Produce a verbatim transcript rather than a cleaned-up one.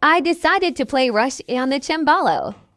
I decided to play Rush on the cembalo.